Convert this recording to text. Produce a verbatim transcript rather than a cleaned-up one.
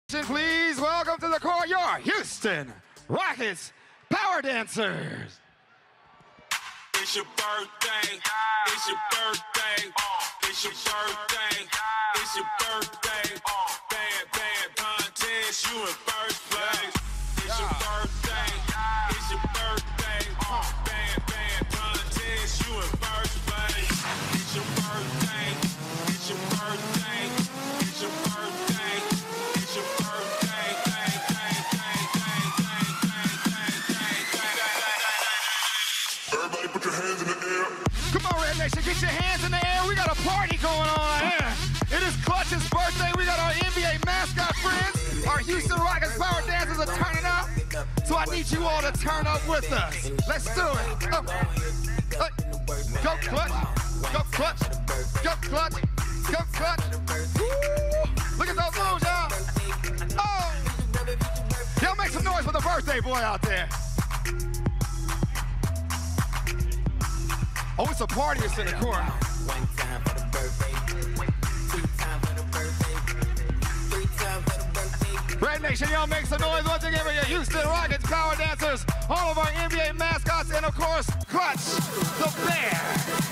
Please welcome to the court your Houston Rockets Power Dancers. It's your birthday. It's your birthday. It's your birthday. It's your birthday. Bad, bad contest. You in first place. It's your birthday. It's your birthday. Bad, bad contest. You in first place. It's your birthday. It's your birthday. It's your birthday. It's your birthday. Bang, bang, bang, bang, bang, bang, bang, bang, bang. Everybody put your hands in the air. Come on, Red Nation, get your hands in the air. We got a party going on here. It is Clutch's birthday. We got our N B A mascot friends. Our Houston Rockets Power Dancers are turning up. So I need you all to turn up with us. Let's do it. Oh. Hey. Go Clutch. Go Clutch. Go Clutch. Go Clutch. Woo. Look at those moves, y'all. Oh. Y'all make some noise for the birthday boy out there. Oh, it's a party that's in the corner. One time for the birthday, two time for the birthday, three time for the birthday. Red Nation, y'all make some noise once again for your Houston Rockets Power Dancers, all of our N B A mascots, and of course, Clutch, the Bear.